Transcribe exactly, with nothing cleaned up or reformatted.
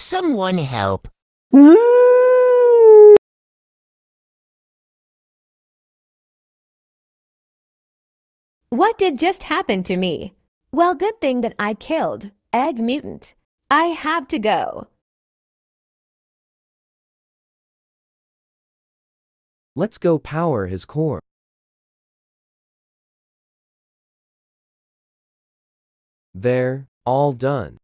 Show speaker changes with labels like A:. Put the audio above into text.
A: Someone help.
B: What did just happen to me? Well, good thing that I killed Egg Mutant. I have to go.
C: Let's go power his core. There, all done.